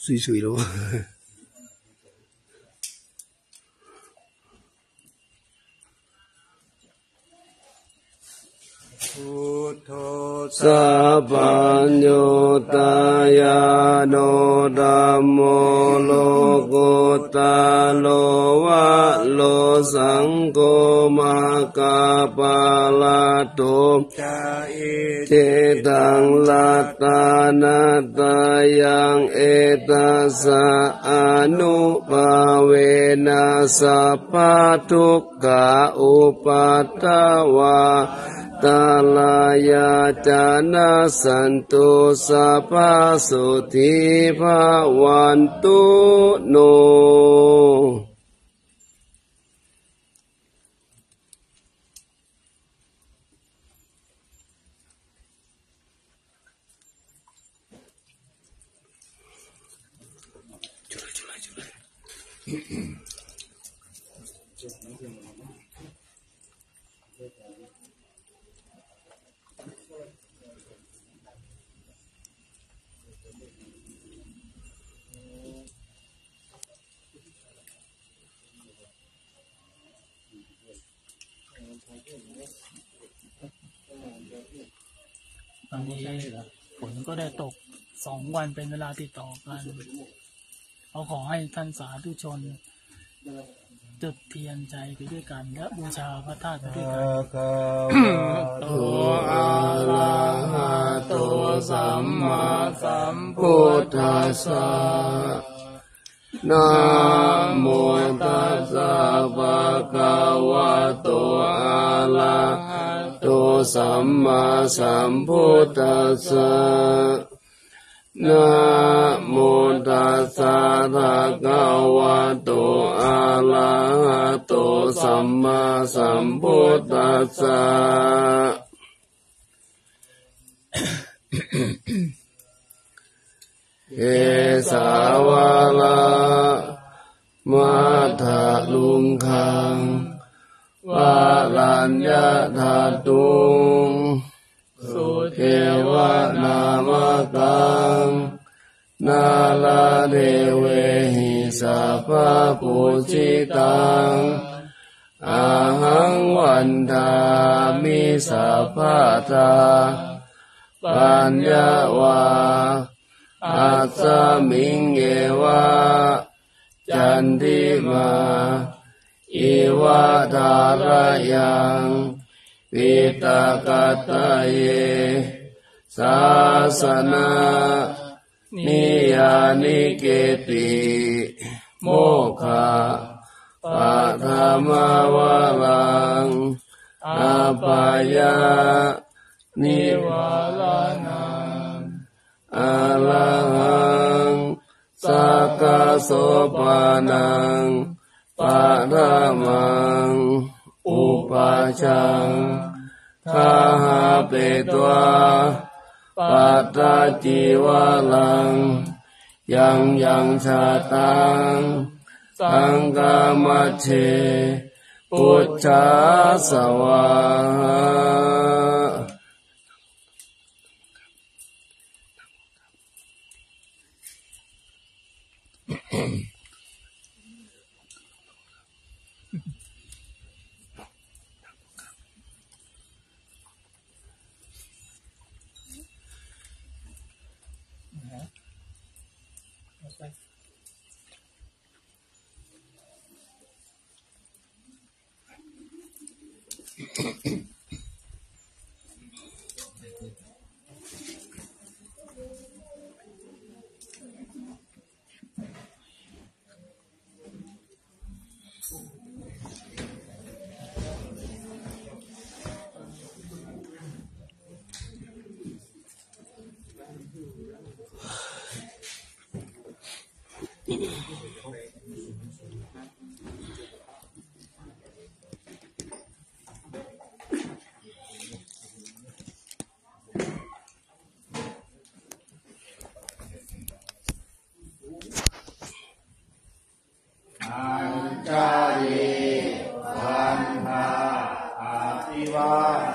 สวยๆแล้วพุทโธสัพพัญโยตายาโนธัมโมโลกุตโลวะโลสังโฆมาคาปาลาโตเจตังลัตตานาตายังเอตัสสะอนุภาเวนะสัพพทุกขาอุปัฏฐวาตาลายาจานาสันตุสัพพสุทิภาวันตุโนตอนนี้ฝนก็ได้ตก2 วันเป็นเวลาติดต่อกันเราขอให้ท่านสาธุชนจุดเทียนใจไปด้วยกันและบูชาพระธาตุไปด้วยกันโตอะระหะโตสัมมาสัมพุทธัสสะนะโมตัสสะภะคะวะโตอะระหะโตสัมมาสัมพุทธัสสะนะโมตัสสะภะคะวะโตอะระหะโตสัมมาสัมพุทธัสสะเอสาวาลามาทะลุงคังวาลัญญาธาตุงสุเทวานามกังนาลาเทเวหิสัพพปุจิตังอาหังวันทามิสัพพทาปัญญาวาอัสสมิงเยวะจันติมาอิวะทารยังปิตากตะเยสาสนานิยานิเกติโมฆะปัฏมาวะลังอาปายานิวาลานังอะระหังสักขะโสปานังปะระมังอุปัชชังคาหาเปตวาปัตตจิวาลังยังชาตังสังฆมัชเชพุทธาสวาอัญชลีวันทาอภิวาท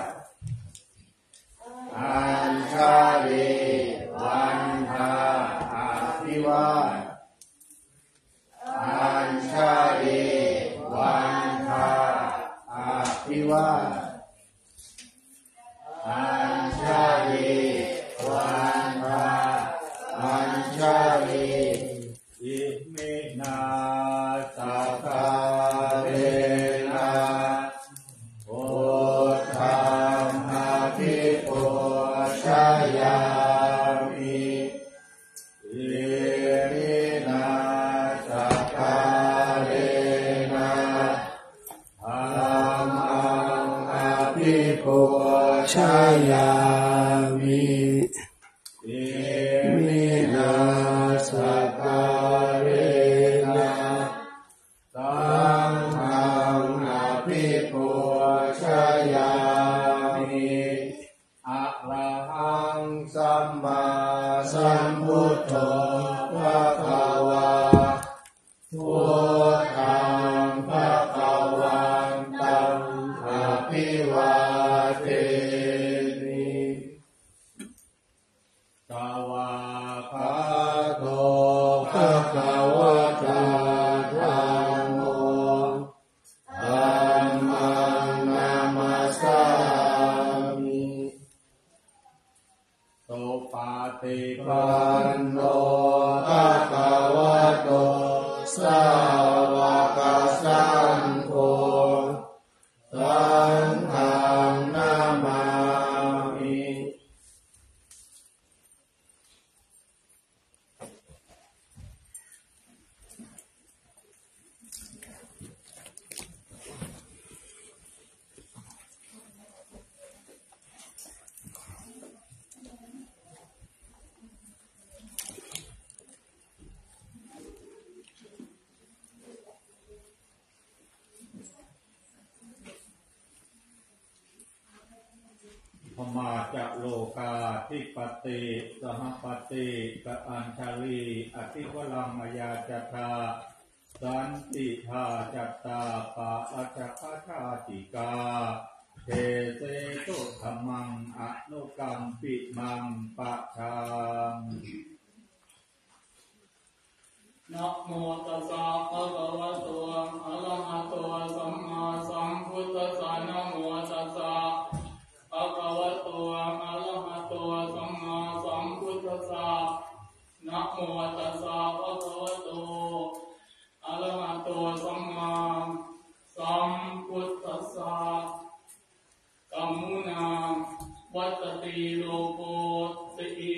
อัญชลีวันทาอภิวาทภิวาอัญชลีวันทาอัญชลีอิมินาสักกาเรนะพุทธังอภิปูชยามิอิมินาสักกาเรนะธัมมังอภิปูชยามิอิมินาสักกาเรนะธัมมังอภิปูชยามิอะระหังสัมมาสัมพุทโธภะคะวาพุทธังภะคะวันตังอภิวาเทมิกวาภะโตภะคะวะตาธัมโมธัมมังนามัสสามิสุปฏิปันโนภะคะวะโตสาวกสังโฆสังฆังนามามิ พมาจะโลกาทิปติสหปติกะอัญชลีอธิวลังมยาจตาสันติธาจัตตาปะอาจักขาชาติกาเทเสตุธรรมังอนุกรรมปิมังปะชังนะโมตัสสะภะคะวะโตอะระหะโตสัมมาสัมพุทธัสสะนะโมตัสสะภะคะวะโตอะระหะโตสัมมาสัมพุทธัสสะนะโมตัสสะภะคะวะโตอะระหะโตสัมมาสัมพุทธัสสะกัมมุนาวัตติโลโกติ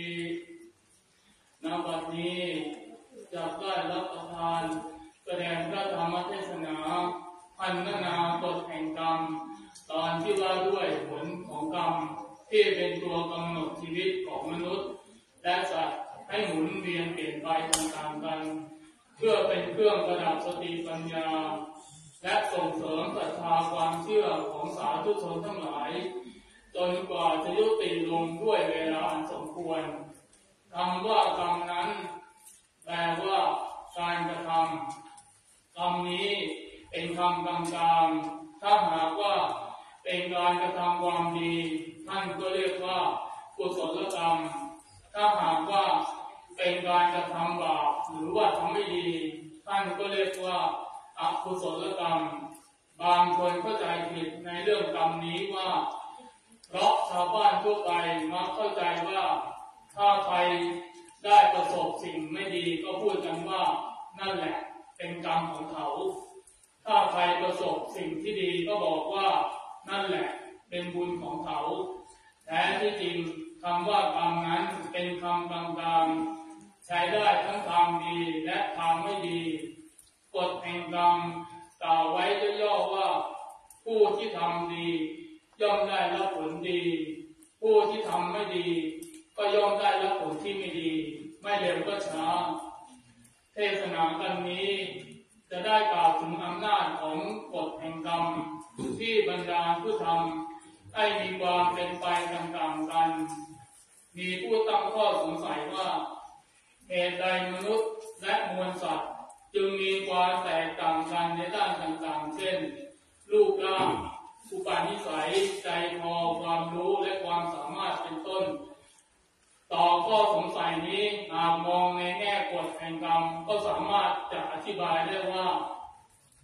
ณ บัดนี้จะได้รับประทานแสดงพระธรรมเทศนาพันนากฎแห่งกรรมตอนที่ว่าด้วยผลของกรรมที่เป็นตัวกำหนดชีวิตของมนุษย์และสัตว์ให้หมุนเวียนเปลี่ยนไปตามๆกันเพื่อเป็นเครื่องประดับสติปัญญาและส่งเสริมศรัทธาความเชื่อของสาธุชนทั้งหลายจนกว่าจะยุติลงด้วยเวลาอันสมควรคำว่ากรรมนั้นแปลว่าการกระทำคำนี้เป็นคำกลางๆถ้าหากว่าเป็นการกระทำความดีท่านก็เรียกว่ากุศลกรรมถ้าหากว่าเป็นการกระทำบาปหรือว่าทำไม่ดีท่านก็เรียกว่าอกุศลกรรมบางคนเข้าใจผิดในเรื่องกรรมนี้ว่าเพราะชาวบ้านทั่วไปมักเข้าใจว่าถ้าใครได้ประสบสิ่งไม่ดีก็พูดกันว่านั่นแหละเป็นกรรมของเขาถ้าใครประสบสิ่งที่ดีก็บอกว่านั่นแหละเป็นบุญของเขาแท้ที่จริงคำว่ากรรมนั้นเป็นคำกลางๆใช้ได้ทั้งทางดีและทางไม่ดีกฎแห่งกรรมกล่าวไว้ย่อๆว่าผู้ที่ทำดีย่อมได้รับผลดีผู้ที่ทำไม่ดีก็ย่อมได้รับผลที่ไม่ดีไม่เร็วก็ช้าเทศนากันนี้จะได้กล่าวถึงอำนาจของกฎแห่งกรรมที่บรรดาผู้ทำให้มีความเป็นไปต่างๆกันมีผู้ตั้งข้อสงสัยว่าเหตุใดมนุษย์และมวลสัตว์จึงมีความแตกต่างกันในด้านต่างๆเช่นรูปร่างอุปนิสัยใจคอความรู้และความสามารถเป็นต้นต่อข้อสงสัยนี้หากมองในแง่กฎแห่งกรรมก็สามารถจะอธิบายได้ว่า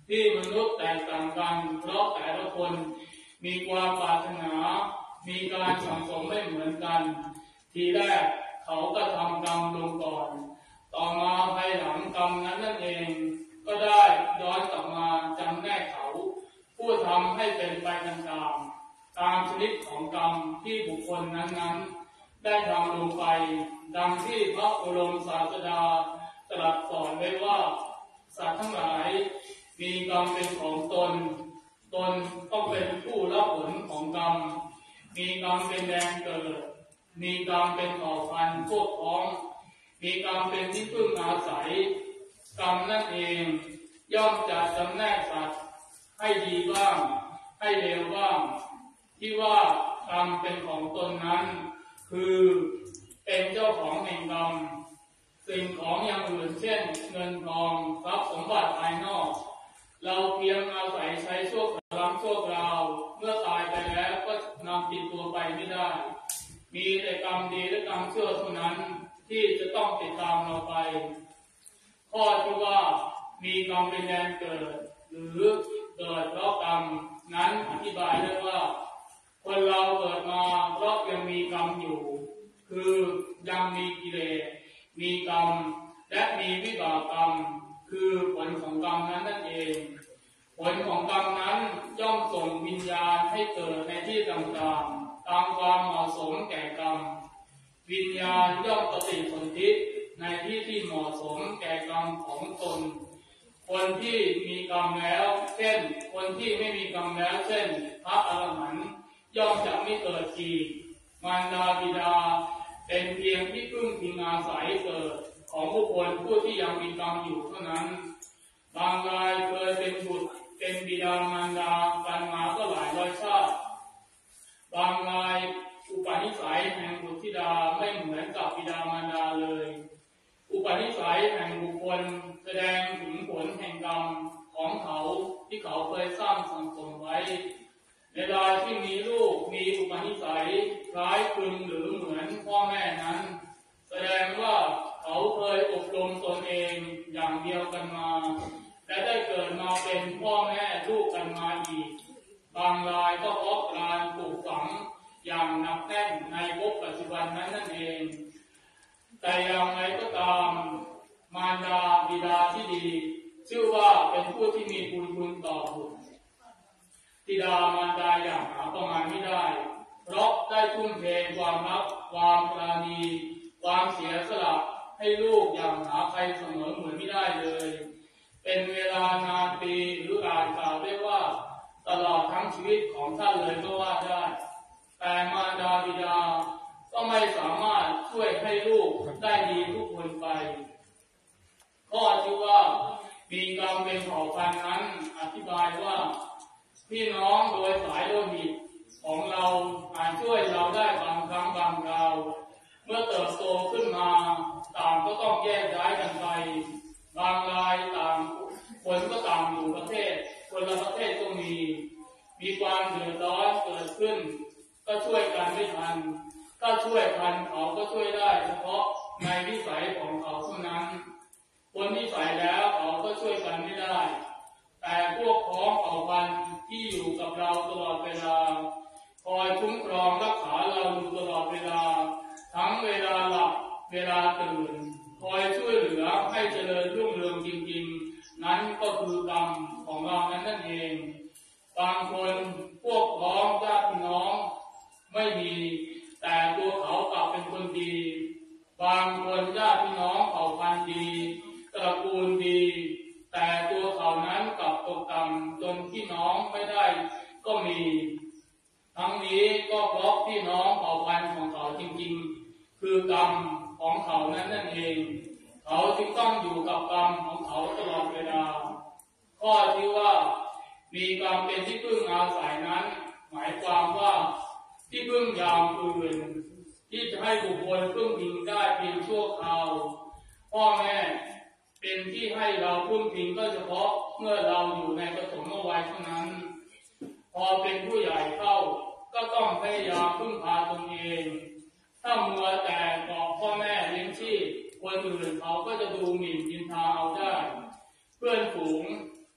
ที่มนุษย์แตกต่างกันเพราะแต่ละคนมีความปรารถนามีการสั่งสมไม่เหมือนกันทีแรกเขาก็ทำกรรมลงก่อนต่อมาภายหลังกรรมนั้นนั่นเองก็ได้ย้อนกลับมาจำแนกเขาผู้ทำให้เป็นไปตามชนิดของกรรมที่บุคคลนั้นๆได้ทำลงไปดังที่พระบรมศาสดาตรัสสอนไว้ว่าสัตว์ทั้งหลายมีกรรมเป็นของตนต้องเป็นผู้รับผลของกรรมมีกรรมเป็นแดนเกิดมีกรรมเป็นเผ่าพันธุ์พวกพ้องมีกรรมเป็นที่พึ่งอาศัยกรรมนั่นเองย่อมจะจำแนกสัตว์ให้ดีบ้างให้เลวบ้างที่ว่ากรรมเป็นของตนนั้นคือเป็นเจ้าของแห่งกรรมสิ่งของอย่างอื่นเช่นเงินทองทรัพย์สมบัติภายนอกเราเพียงอาศัยใช้ชั่วคราวเมื่อตายไปแล้วก็นำติดตัวไปไม่ได้มีแต่กรรมดีและกรรมชั่วเท่านั้นที่จะต้องติดตามเราไปข้อที่ว่ามีกรรมเป็นแดนเกิดหรือเกิดเพราะกรรมนั้นอธิบายได้ว่าคนเราเกิดมาเพราะยังมีกรรมอยู่คือยังมีกิเลสมีกรรมและมีวิบากกรรมคือผลของกรรมนั้นนั่นเองผลของกรรมนั้นย่อมส่งวิญญาณให้เกิดในที่ต่างๆตามความเหมาะสมแก่กรรมวิญญาณย่อมปฏิสนธิในที่ที่เหมาะสมแก่กรรมของตนคนที่มีกรรมแล้วเช่นคนที่ไม่มีกรรมแล้วเช่นพระอรหันต์ย่อมจะไม่เกิดอีกมารดาบิดาเป็นเพียงที่พึ่งพิงอาศัยเกิดของบุคคลผู้ที่ยังมีกรรมอยู่เท่านั้นบางรายเคยเป็นบุตรเป็นบิดามารดากันมาก็หลายร้อยชาติบางรายอุปนิสัยแห่งบุตรธิดาไม่เหมือนกับบิดามารดาเลยอุปนิสัยแห่งบุคคลแสดงถึงผลแห่งกรรมของเขาที่เขาเคยสร้างสั่งสมไว้เวลาที่มีลูกมีอุปนิสัยคล้ายคลึงหรือเหมือนพ่อแม่นั้นแสดงว่าเขาเคยอบรมตนเองอย่างเดียวกันมาและได้เกิดมาเป็นพ่อแม่ลูกกันมาอีกบางรายก็เพราะการปลูกฝังอย่างหนักแน่นในภพปัจจุบันนั้นนั่นเองแต่อย่างไรก็ตามมารดาบิดาที่ดีชื่อว่าเป็นผู้ที่มีบุญคุณต่อบุตรธิดามารดาอย่างหาประมาณไม่ได้เพราะได้ทุ่มเทความรักความปราณีความเสียสละให้ลูกอย่างหาใครเสมอเหมือนไม่ได้เลยเป็นเวลานานปีหรืออาจกล่าวได้ว่าตลอดทั้งชีวิตของท่านเลยก็ว่าได้แต่มารดาบิดาก็ไม่สามารถช่วยให้ลูกได้ดีทุกคนไปข้อที่ว่ามีกรรมเป็นเผ่าพันธุ์นั้นอธิบายว่าพี่น้องโดยสายโลหิตของเราอาจช่วยเราได้บางครั้งบางคราวเมื่อเติบโตขึ้นมาต่างก็ต้องแยกย้ายกันไปบางรายต่างคนก็ต่างอยู่ประเทศคนละประเทศก็มีความเดือดร้อนเกิดขึ้นก็ช่วยกันไม่ทันถ้าช่วยทันเขาก็ช่วยได้เฉพาะในวิสัยของเขาเท่านั้นคนที่ใส่แล้วเขาก็ช่วยกันไม่ได้แต่พวกพ้องเผ่าพันธุ์ที่อยู่กับเราตลอดเวลาคอยคุ้มครองรักษาเราอยู่ตลอดเวลาทั้งเวลาหลับเวลาตื่นคอยช่วยเหลือให้เจริญรุ่งเรืองจริงๆนั้นก็คือกรรมของเรานั่นเองบางคนพวกพ้องญาติพี่น้องไม่มีแต่ตัวเขากลับเป็นคนดีบางคนญาติพี่น้องเผ่าพันธุ์ดีตระกูลดีแต่ตัวเขานั้นกลับตกต่ำจนพี่น้องไม่ได้ก็มีทั้งนี้ก็เพราะพี่น้องเผ่าพันธุ์ของเขาจริงๆคือกรรมของเขานั่นเองเขาจึงต้องอยู่กับกรรมของเขาตลอดเวลาข้อที่ว่ามีกรรมเป็นที่พึ่งอาศัยนั้นหมายความว่าที่พึ่งอย่างอื่นที่จะให้บุคคลพึ่งพิงได้เพียงชั่วคราวพ่อแม่เป็นที่ให้เราพึ่งพิงก็เฉพาะเมื่อเราอยู่ในปฐมวัยเท่านั้นพอเป็นผู้ใหญ่เข้าก็ต้องพยายามพึ่งพาตนเองถ้ามัวแต่เกาะพ่อแม่เลี้ยงชีพคนอื่นเขาก็จะดูหมิ่นยินทาเอาได้เพื่อนฝูง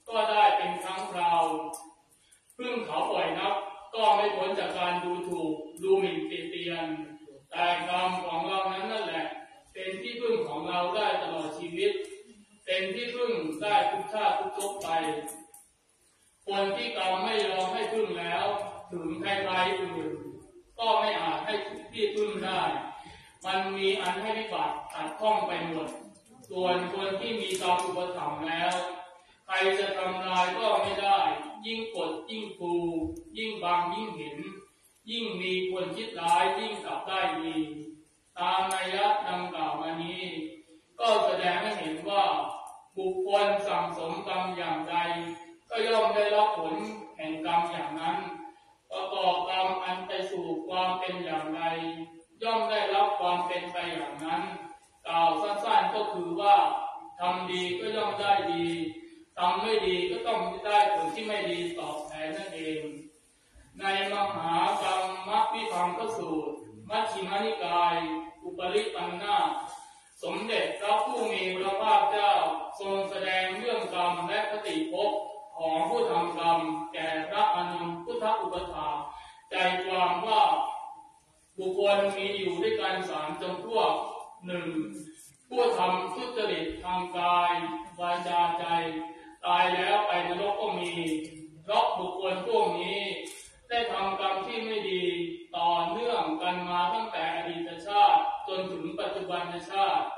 ก็ได้เป็นครั้งคราวพึ่งเขาบ่อยนักก็ไม่พ้นจากการดูถูกดูหมิ่นติเตียนแต่กรรมของเรานั้นนั่นแหละเป็นที่พึ่งของเราได้ตลอดชีวิตเป็นที่พึ่งได้ทุกชาติทุกภพไปคนที่กรรมไม่ยอมให้พึ่งแล้วถึงใครๆอื่นก็ไม่อาจให้ที่พึ่งได้มันมีอันให้วิบัติขัดข้องไปหมดส่วนคนที่มีกรรมอุปถัมภ์แล้วใครจะทำลายก็ไม่ได้ยิ่งกดยิ่งฟูยิ่งบางยิ่งเห็นยิ่งมีคนคิดร้ายยิ่งกลับได้ดีตามนัยยะดังกล่าวมานี้ก็แสดงให้เห็นว่าบุคคลสั่งสมกรรมอย่างใดก็ย่อมได้รับผลแห่งกรรมอย่างนั้นประกอบกรรมอันไปสู่ความเป็นอย่างใดย่อมได้รับความเป็นไปอย่างนั้นกล่าวสั้นๆก็คือว่าทำดีก็ย่อมได้ดีทำไม่ดีก็ต้องได้ผลที่ไม่ดีตอบแทนนั่นเองในมหากรรมวิภังคสูตรมัชฌิมานิกายอุปริปันนาสมเด็จพระผู้มีพระภาคเจ้าทรงแสดงเรื่องกรรมและคติภพของผู้ทำกรรมแก่พระอานนท์พุทธอุปถาใจความว่าบุคคลมีอยู่ด้วยกัน3 จำพวก 1. ผู้ทำทุจริตทางกายวาจาใจตายแล้วไปนรกก็มีเพราะบุคคลพวกนี้ได้ทำกรรมที่ไม่ดีต่อเนื่องกันมาตั้งแต่อดีตชาติจนถึงปัจจุบันชาติ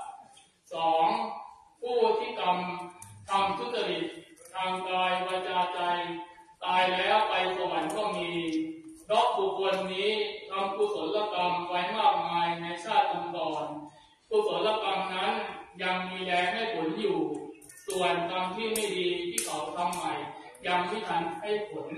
2. ผู้ที่ทำทุจริตทางกายวาจาใจตายแล้วไปสวรรค์ก็มีเพราะบุคคลนี้ทำกุศลกรรมไว้มากมายในชาติก่อนกุศลกรรมนั้นยังมีแรงให้ผลอยู่ส่วนกรรมที่ไม่ดีที่เขาทำใหม่ยังไม่ทันให้ผล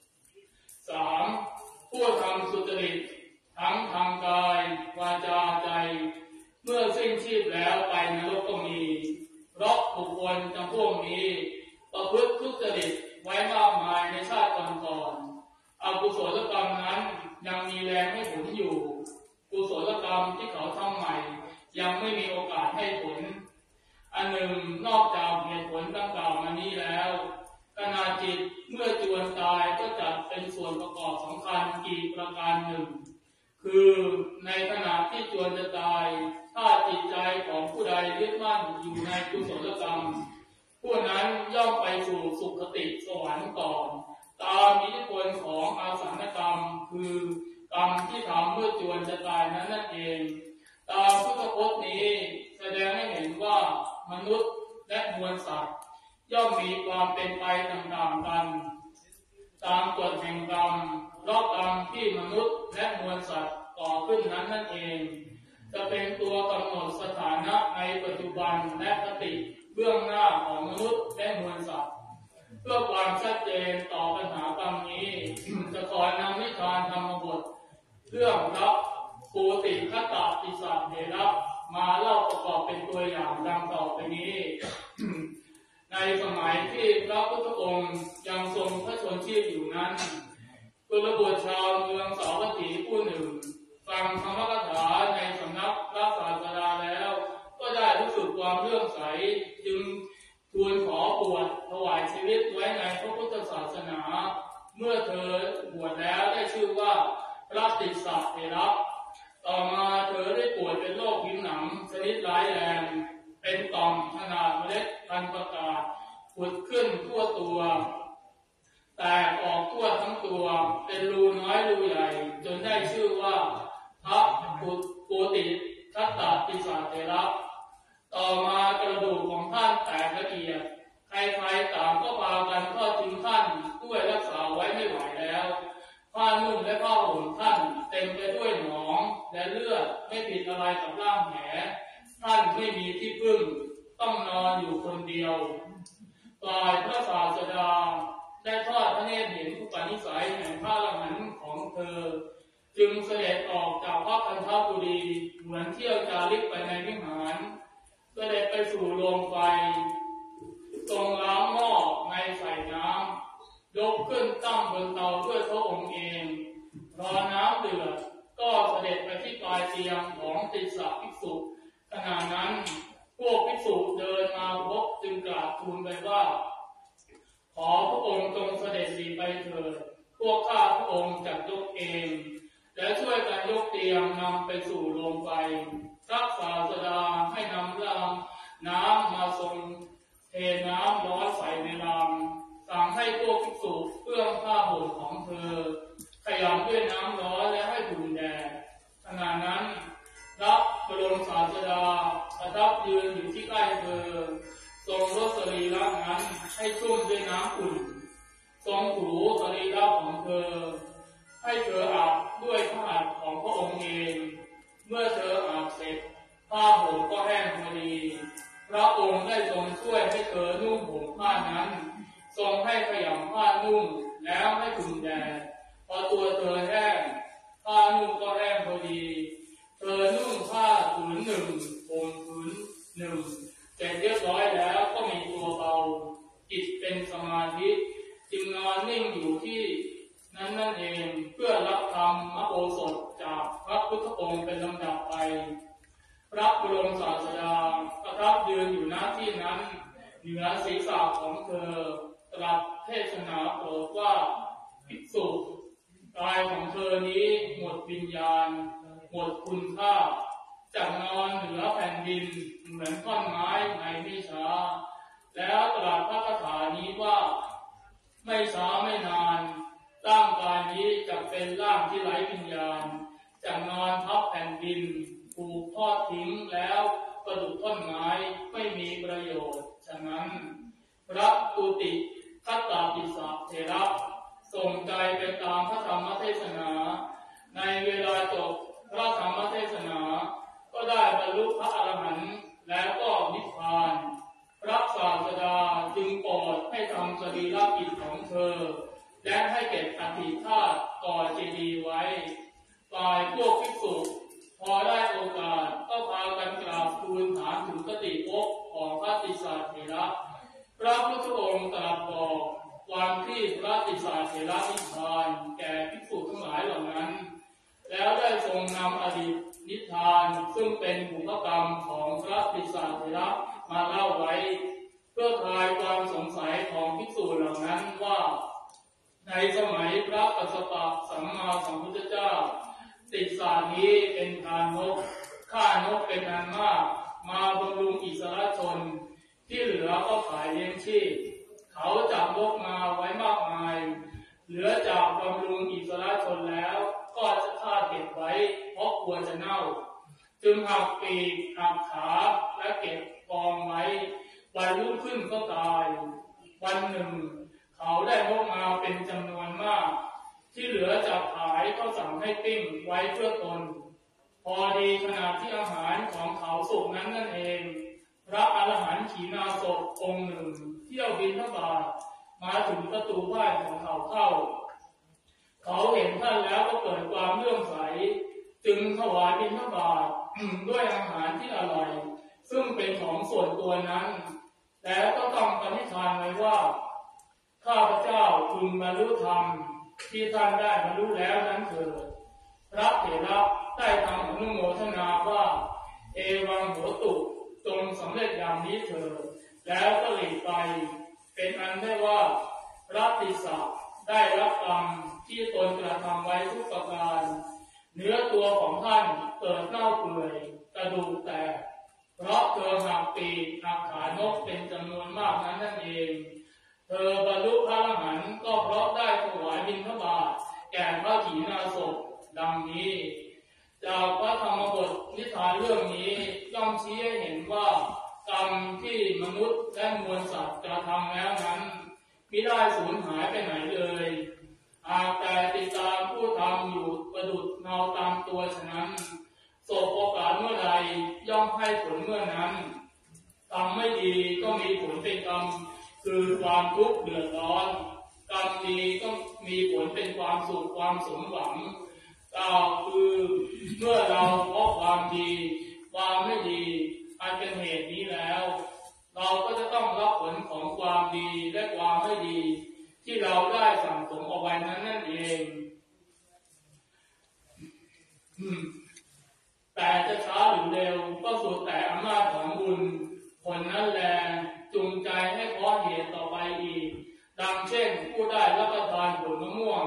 3. ผู้ทำสุจริตทั้งทางกายวาจาใจเมื่อสิ้นชีพแล้วไปนรกก็มีเพราะบุคคลจำพวกนี้ประพฤติทุจริตไว้มากมายในชาติก่อนอกุศลกรรมนั้นยังมีแรงให้ผลอยู่กุศลกรรมที่เขาทำใหม่ยังไม่มีโอกาสให้ผลอันหนึ่งนอกจากเหตุผลดังกล่าวมานี้แล้วขณะจิตเมื่อจวนตายก็จัดเป็นส่วนประกอบสำคัญอีกประการหนึ่งคือในขณะที่จวนจะตายถ้าจิตใจของผู้ใดยึดมั่นอยู่ในกุศลกรรมผู้นั้นย่อมไปสู่สุคติสวรรค์ก่อนตามอิทธิพลของอาสันกรรมคือกรรมที่ทำเมื่อจวนจะตายนั้นนั่นเองตามพุทธพจน์นี้แสดงให้เห็นว่ามนุษย์และมวลสัตว์ย่อมมีความเป็นไปต่างๆกันตามกฎแห่งกรรมเพราะกรรมที่มนุษย์และมวลสัตว์ก่อขึ้นนั้นนั่นเองจะเป็นตัวกำหนดสถานะในปัจจุบันและคติเบื้องหน้าของมนุษย์และมวลสัตว์เพื่อความชัดเจนต่อปัญหากรรมนี้จะขอนำนิทานธรรมบทเรื่องพระปูติคตติสเถระมาเล่าประกอบเป็นตัวอย่างดังต่อไปนี้ ในสมัยที่พระพุทธองค์ยังทรงพระชนชีพอยู่นั้นกุลบุตรชาวเมืองสาวัตถีผู้หนึ่งฟังธรรมกถาในสำนักพระศาสดาแล้วก็ได้รู้สึกความเลื่อมใสจึงทูลขอบวชถวายชีวิตไว้ในพระพุทธศาสนาเมื่อเธอบวชแล้วได้ชื่อว่าพระติสสะเถระต่อมาเธอได้ป่วยเป็นโรคผิวหนังชนิดร้ายแรงเป็นต่อมขนาดเมล็ดพันธุ์ประกาศผุดขึ้นทั่วตัวแตกออกทั่วทั้งตัวเป็นรูน้อยรูใหญ่จนได้ชื่อว่าพระปูติคตติสเถระต่อมากระดูกของท่านแตกละเอียดใครๆต่างก็พากันทอดทิ้งท่านด้วยรักษาไว้ไม่ไหวแล้วผ้านุ่งและผ้าห่มท่านเต็มไปด้วยหนองและเลือดไม่ผิดอะไรกับร่างแผลท่านไม่มีที่พึ่งต้องนอนอยู่คนเดียวฝ่ายพระศาสดาได้ทอดพระเนตรเห็นอุปนิสัยแห่งพระอรหันต์ของเธอจึงเสด็จออกจากพระคันธกุฎีเหมือนเที่ยวจาริกไปในวิหารเสด็จไปสู่โรงไฟทรงล้างหม้อในใส่น้ำยกขึ้นตั้งบนเตาด้วยพระองค์เองรอน้ำเดือดก็เสด็จไปที่ปลายเตียงของติสสะภิกษุขณะนั้นพวกภิกษุเดินมาพบจึงกราบทูลไปว่าองค์จัดยกเองและช่วยกันยกเตียงนำไปสู่โรงไฟพระศาสดาให้นำน้ำมาทรงเทน้ำร้อนใส่ในรางสั่งให้พวกภิกษุเปื้องผ้าห่มของเธอขยำด้วยน้ำร้อนและให้อุ่นแดดขณะนั้นพระบรมศาสดาประทับยืนอยู่ที่ใกล้เธอทรงรดสรีระนั้นให้ชุ่มด้วยน้ำอุ่นทรงถูสรีระของเธอให้เธออาบด้วยผ้าอาบของพระองค์เองเมื่อเธออาบเสร็จผ้าห่มก็แห้งพอดีพระองค์ได้ทรงช่วยให้เธอนุ่งห่มผ้านั้นทรงให้ขยำผ้านุ่งแล้วให้อุ่นแดดพอตัวเธอแห้งผ้านุ่งก็แห้งพอดีเธอนุ่งผ้าผืนหนึ่งห่มผืนหนึ่งเสร็จเรียบร้อยแล้วก็มีตัวเบาจิตเป็นสมาธิจึงนอนนิ่งอยู่ที่นั่นเองเพื่อรับธรรมโอสถจากพระพุทธองค์เป็นลำดับไปพระบรมศาสดาประทับยืนอยู่ณที่นั้นเหนือศีรษะของเธอตรัสเทศนาโปรดว่าภิกษุกายของเธอนี้หมดวิญญาณหมดคุณค่าจะนอนเหนือแผ่นดินเหมือนท่อนไม้ในไม่ช้าแล้วตรัสพระคาถานี้ว่าไม่ช้าไม่นานร่างกายนี้จะเป็นร่างที่ไร้วิญญาณจะนอนทับแผ่นดินถูกทอดทิ้งแล้วประดุจท่อนไม้ไม่มีประโยชน์ฉะนั้นพระตุติคัตตาปิสะเถระส่งใจไปตามพระธรรมเทศนาในเวลาจบพระธรรมเทศนาก็ได้บรรลุพระอรหันต์แล้วก็นิพพานพระศาสดาจึงโปรดให้ทำสรีระกิจของเธอและให้เก็บอธิธาตุก่อเจดีย์ไว้ฝ่ายพวกภิกษุพอได้โอกาสก็พากันกราบทูลถามถึงคติภพของพระติสสะเถระพระพุทธองค์ตรัสบอกวันที่พระติสสะเถระนิพพานแก่ภิกษุทั้งหลายเหล่านั้นแล้วได้ทรงนำอดีตนิทานซึ่งเป็นบุพกรรมของพระติสสะเถระมาเล่าไว้เพื่อคลายความสงสัยของภิกษุเหล่านั้นว่าในสมัยพระกัสสปะสัมมาสัมพุทธเจ้าติสสะนี้เป็นทานนกฆ่านกเป็นอันมากมาบำรุงอิสรชนที่เหลือก็ขายเลี้ยงชีพเขาจับนกมาไว้มากมายเหลือจากบำรุงอิสรชนแล้วก็จะฆ่าเก็บไว้เพราะกลัวจะเน่าจึงหักปีกหักขาและเก็บกองไว้วันรุ่งขึ้นก็ตายวันหนึ่งเขาได้นกมาเป็นจำนวนมากที่เหลือจากขายก็สั่งให้ปิ้งไว้เพื่อตนพอดีขณะที่อาหารของเขาสุกนั่นเองพระอรหันต์ขีณาสพองค์หนึ่งเที่ยวบิณฑบาตมาถึงประตูบ้านของเขาเข้าเขาเห็นท่านแล้วก็เกิดความเลื่อมใสจึงถวายบิณฑบาต ด้วยอาหารที่อร่อยซึ่งเป็นของส่วนตัวนั้นแต่ก็ต้องปณิธานไว้ว่าข้าพเจ้าพึงบรรลุธรรมที่ท่านได้บรรลุแล้วนั้นเถิดพระเถระได้ทำอนุโมทนาว่าเอวังโหตุจงสำเร็จอย่างนี้เถิดแล้วก็หลีกไปเป็นอันได้ว่าพระติสสะได้รับกรรมที่ตนกระทำไว้ทุกประการเนื้อตัวของท่านเกิดเน่าเปื่อยกระดูกแตกเพราะเธอหักปีกหักขานกเป็นจำนวนมากนั่นเองเธอบรรลุพระอรหันต์ก็เพราะได้ถวายบิณฑบาตแก่พระขีณาสพดังนี้จากพระธรรมบทนิทานเรื่องนี้ย่อมชี้ให้เห็นว่ากรรมที่มนุษย์และมวลสัตว์กระทำแล้วนั้นมิได้สูญหายไปไหนเลยหากแต่ติดตามผู้ทำอยู่ประดุจเงาตามตัวฉะนั้นสบโอกาสเมื่อใดย่อมให้ผลเมื่อนั้นกรรมไม่ดีก็มีผลเป็นกรรมคือความทุกข์เดือดร้อนกรรมดีก็มีผลเป็นความสุขความสมหวังก็คือเมื่อเราเพราะความดีความไม่ดีอันเป็นเหตุนี้แล้วเราก็จะต้องรับผลของความดีและความไม่ดีที่เราได้สั่งสมเอาไว้นั่นเองแต่จะช้าหรือเร็วก็สุดแต่อำนาจของบุญผลนั้นแลจูงใจให้เพาะเหตุต่อไปอีกดังเช่นผู้ได้รับประทานผลมะม่วง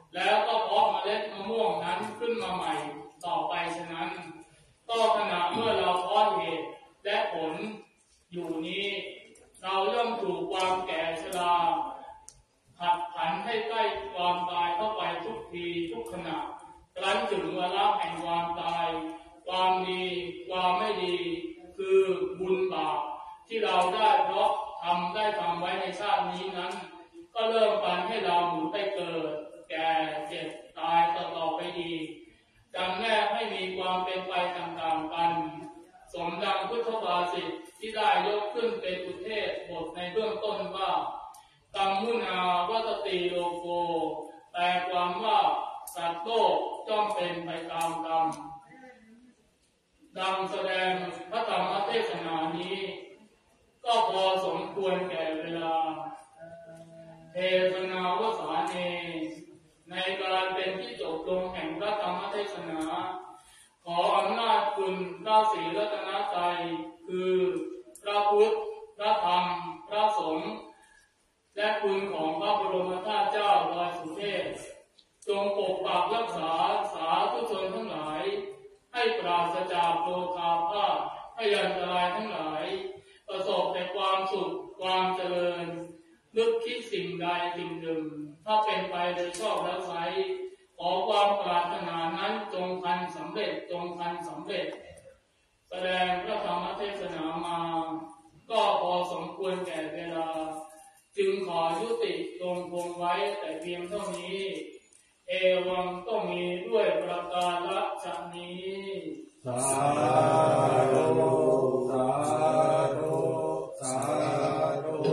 แล้วก็เพาะเมล็ดมะม่วงนั้นขึ้นมาใหม่ต่อไปฉะนั้นก็ขณะเมื่อเราเพาะเหตุและผลอยู่นี้เราย่อมถูกความแก่ชราหักผันให้ใกล้ความตายเข้าไปทุกทีทุกขณะครั้นถึงเวลาแห่งความตายความดีความไม่ดีคือบุญบาปที่เราได้เพราะได้ทำไว้ในชาตินี้นั้นก็เริ่มปันให้เราหมุนไปเกิดแก่เจ็บตายต่อไปอีกจำแนกให้มีความเป็นไปต่างๆกันสมดังพุทธภาษิตที่ได้ยกขึ้นเป็นอุเทศบทในเบื้องต้นว่ากัมมุนาวัตติโลโกแปลความว่าสัตว์โลกย่อมเป็นไปตามกรรมดังแสดงพระธรรมเทศนานี้ก็พอสมควรแก่เวลาเทศนาวสาเนในการเป็นที่จบลงแห่งพระธรรมเทศนาขออำนาจคุณพระศรีรัตนตรัยคือพระพุทธพระธรรมพระสงฆ์และคุณของพระบรมธาตุเจ้าดอยสุเทพจงปกปักรักษาสาธุชนทั้งหลายให้ปราศจากโลกาพาธพยันตรายทั้งหลายประสบแต่ความสุขความเจริญนึกคิดสิ่งใดสิ่งหนึ่งถ้าเป็นไปโดยชอบแล้วไซขอความปรารถนานั้นจงพันสำเร็จจงพันสำเร็จแสดงพระธรรมเทศนามาก็พอสมควรแก่เวลาจึงขอยุติลงคงไว้แต่เพียงเท่านี้เอวังก็มีด้วยประการฉนี้สาธุสาธุสาธุ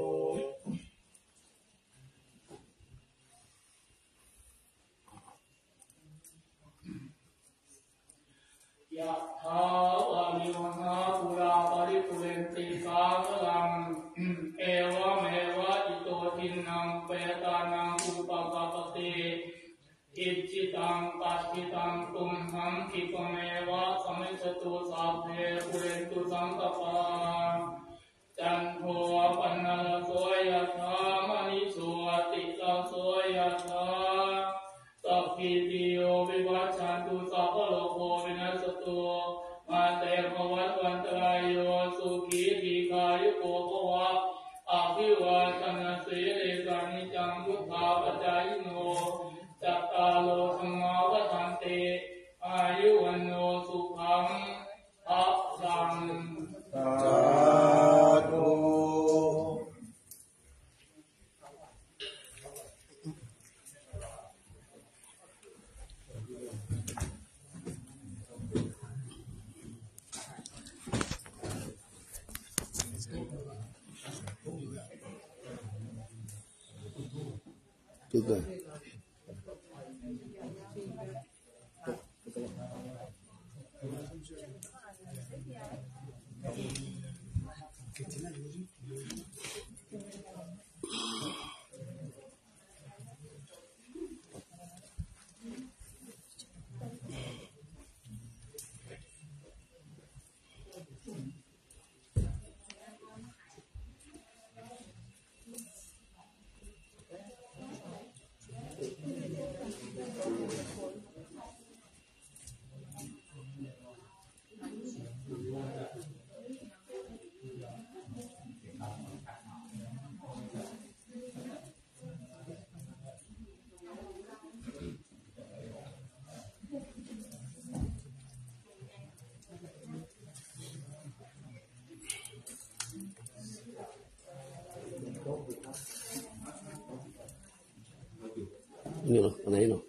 ยะถาวะริวหาปุราปริปุเรนติสาคลังเอวะเมวะอิโตทินังเปตานังอุปกปติอิจิตังปัสสิตังตุมหังคิปเมวะสมิจตุสัพเพปุเรนตุสังกปาจันโทปนรโสยถามณิโสติตาโสยถาสัพพิติโยวิวัชชันตุสัพพะโลกวินัสตุมาเตภวัตวันตรายโยสุขีทีฆายุโกภวะอภิวาทนาสีเลสานิจังพุทธาปัจจายโนจัตตาโลธรรมาวัฏันติอายุวันโนสุขังภะลังสาธุจุดเลยนี่เหรออันไหนเนาะ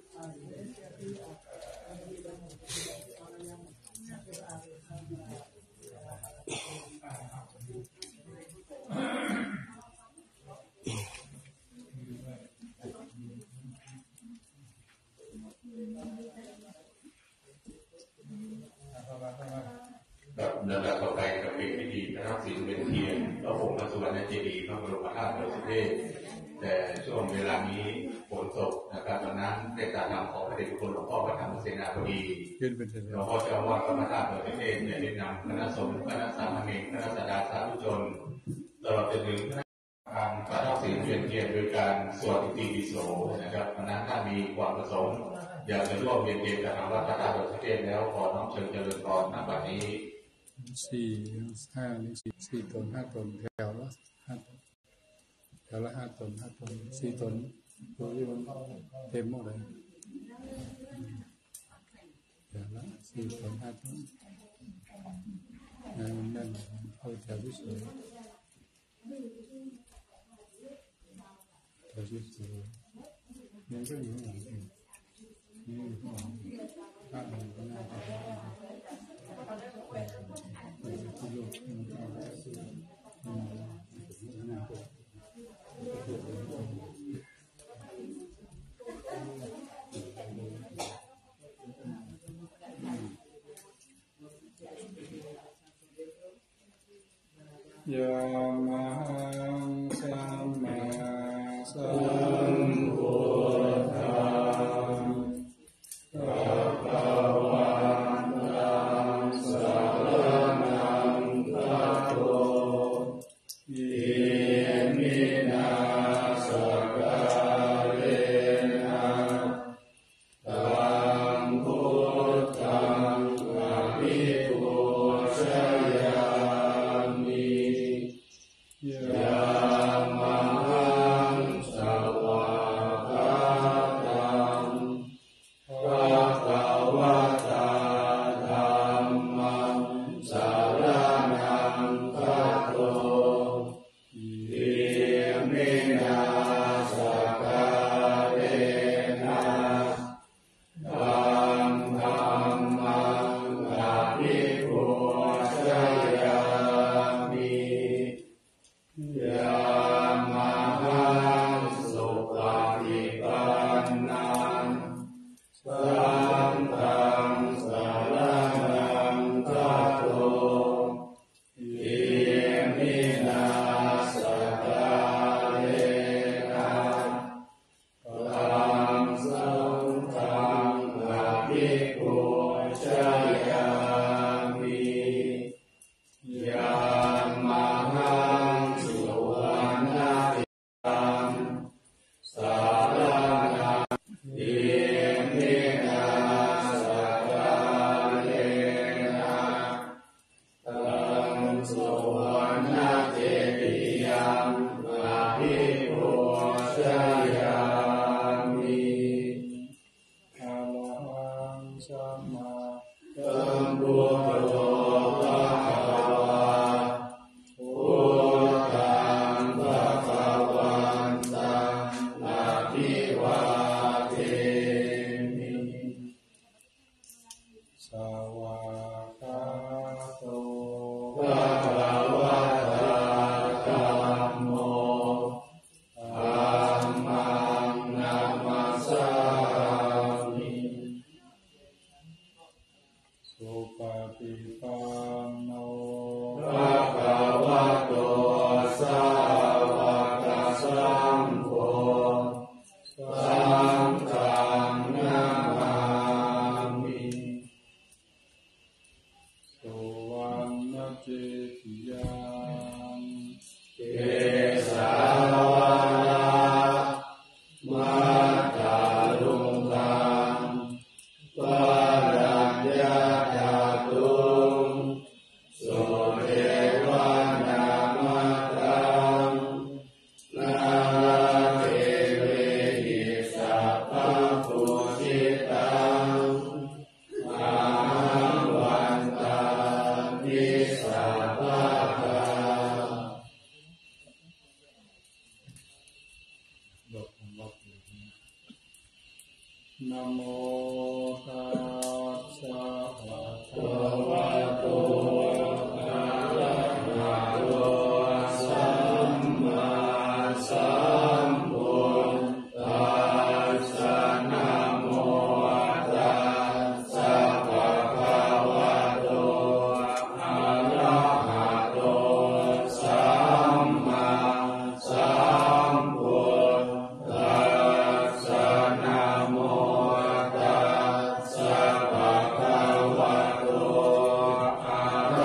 ลำดับต่อไปกับเป็นพิธีนะครับศีลเป็นเทียนพระผงพระสุวรรณเจดีย์พระบรมธาตุดอยสุเทพแต่ช่วงเวลานี้ฝนตกนะครับดังนั้นได้การนำของพระเดชพระคุณหลวงพ่อพระธรรมเสนาบดีหลวงพ่อเจ้าอาวาสพระธาตุดอยสุเทพได้นำคณะสงฆ์คณะสามเณรคณะสัตยาสาธุชนตลอดจนถึงการประทับศีลเป็นเทียนโดยการการสวดอิติปิโสนะครับเพราะนั้นถ้ามีความประสงค์อยากจะร่วมเรียนเกมกับทางวัดพระธาตุดอยสุเทพแล้วขอน้อมเชิญเจริญพรณบัดนี้ 4 5 ตน 5 ตนแถวละ5 ตนแถวละ5 ตน 5 ตน 4 ตนตัวที่มันเต็มหมดเลยแถวละ4 ตน 5 ตนนั่นเข้าแถวที่สวยแถวที่สวยนี่ก็อยู่ข้างหลังเองนี่อยู่ข้างหลังข้างหลังก็น่าจะที่โลกที่มันเข้าได้ยามะสัมมาสัมพุทธังภะคะวันตังสรณังคัจโตอิมินาสการเรนะตังพุทธังอภิปูชยายามหังสวากาตังภะคะวะตาธัมมังสรณังคัจโตอิมินาสการเรนะตังธัมมังอภิปูชยามิยามหังสุปฏิปันนังสังฆังสรณังคัจโตอิมินาสการเรนะตังสังฆังอภิปูชยามิยามหังสุวรรณตังสารนังอิมินาสการเรนะตังสุวรรณเจดียังอภิปูชยามิอะระหังสัมมาสัมพุทโธภะคะวะพุทธังภะคะวันตังอะภิวาเทมิสวากาโตภะคะวะตาธัมโมธัมมังนัมมัสสามิสุปฏิปันโนภะคะวะโตสาวกสังโฆสังฆังนามามิสุวรรณเจติยังเกสาวรามัตตาลุงคังปารัญญาธาตุงสุเทวนามัตตังนาเทเวหิสัพพะปุชิตังอาวันตานิสัพพะกานะโมตัสสะภะคะวะโตอะระหะโตสัมมาสัมพุทธัสสะนะโมตัสสะภะคะวะโตอะระหะโตสัมมาสัมพุทธัสสะนะโมตัสสะภะคะวะโตอะ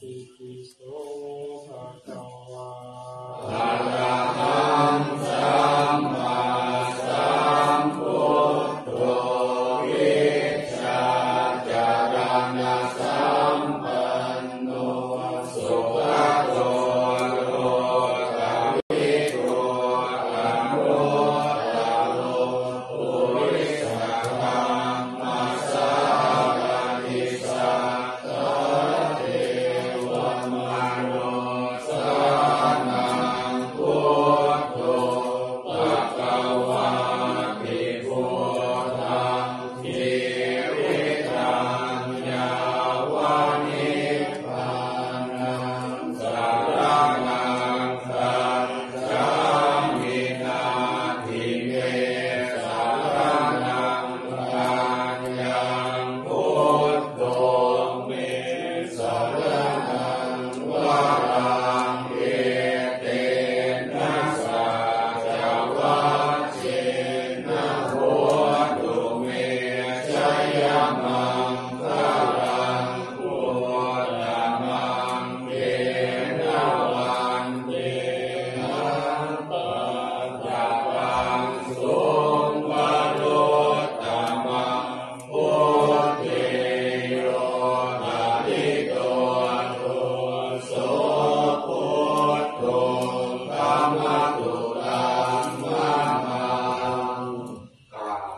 อิติโสภะคะวะอะระหังสัมมาสัมพุทโธวิชชาจารณะสัมปันโนสุขโตโลกวิทูอะมุตตะโลปุริสธรรมสารติสัทธะเทวมนุสสานังพุทโธภะคะวะภิกขุธังชีวิตังยาวานิพพานังสารนังคัจฉามินาทิเมสารนังคัจยังพุทโธเมสารนังวรังเอเตนะสัจวัชเชนะโหตุเมชยมังคลังพุทธมังเยนะวันเตนะปัจจตังสุวโรตตมังพุทเทโยตาลิโตตุโสพุทโธธัมมตุธัมมังกราบ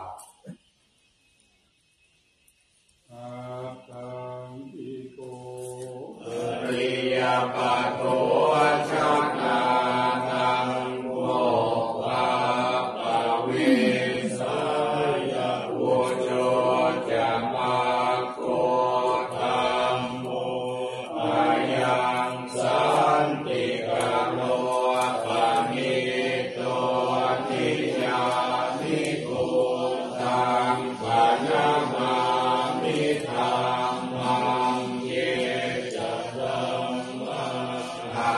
อาคังอิโกอริยปัตโตชนะนังโมภะปะวิสัยวุโจจะมาโกธัมโมอายังสันติกาโนปะนิโตทิยานิโกตังปะนะมามิธัมมังเยจะธัมมัง อะ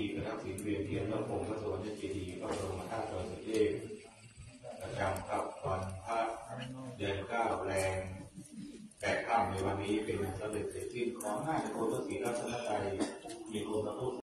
กระทับศีลเวียนเทียนพระพรหมพระสวรรค์เจดีย์พระบรมธาตุดอยสุเทพประจำครับวันพระเดือน9แรง8 ค่ำในวันนี้เป็นสำเร็จเสร็จสิ้นขอให้โคตรศรีรัตนตรัยมีคุณพระพุทธ